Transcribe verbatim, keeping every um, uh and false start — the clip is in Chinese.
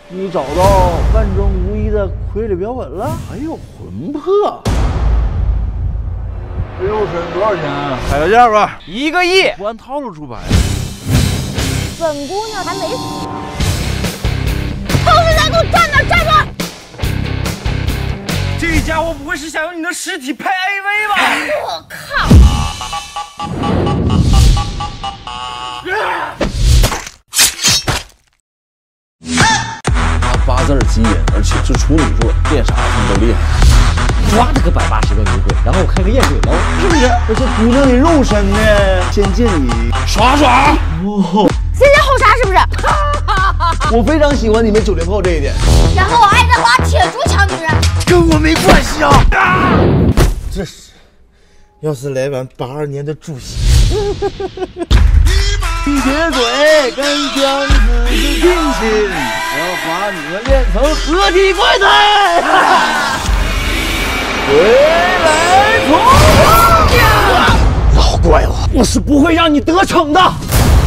你找到万中无一的傀儡标本了？还有魂魄。六神多少钱啊？开个价吧。 一个亿， 不按套路出牌。 本姑娘还没死呢。都是在给我站那站着！ 这家伙不会是想用你的尸体拍 A V 吧？ 我靠！ 他八字基因，而且是处女座，练啥他们都厉害。 抓他个百八十个女鬼，然后我开个验水楼， 是不是？而且姑娘的肉身呢，先借你耍耍。哦， 先先后杀是不是？ 我非常喜欢你们九零后这一点。 然后我爱着把铁柱抢女人， 跟我没关系啊！啊这是，要是来碗八二年的主席。一铁嘴跟僵尸是近亲，我要把你们练成合体怪胎。回来重生！ 老怪物，我是不会让你得逞的。